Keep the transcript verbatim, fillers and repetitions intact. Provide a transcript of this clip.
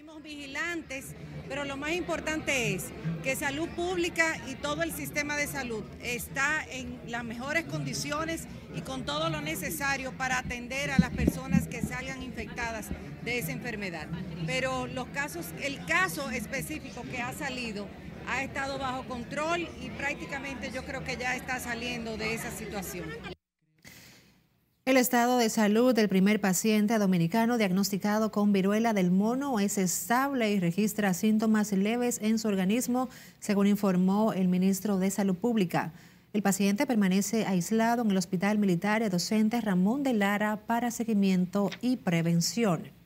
Seguimos vigilantes, pero lo más importante es que Salud Pública y todo el sistema de salud está en las mejores condiciones y con todo lo necesario para atender a las personas que salgan infectadas de esa enfermedad. Pero los casos, el caso específico que ha salido ha estado bajo control y prácticamente yo creo que ya está saliendo de esa situación. El estado de salud del primer paciente dominicano diagnosticado con viruela del mono es estable y registra síntomas leves en su organismo, según informó el ministro de Salud Pública. El paciente permanece aislado en el Hospital Militar Docente Ramón de Lara para seguimiento y prevención.